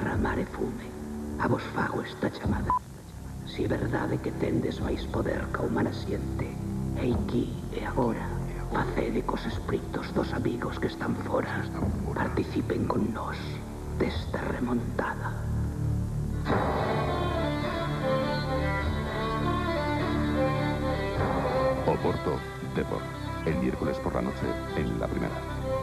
terra mare fume. A vos fago esta chamada. Si é verdade que tendes máis poder ca humana siente, e aquí e agora, facede cos espíritos dos amigos que están fora. Participen con nós desta remontada. Oporto, Depor. El miércoles por la noche en La Primera.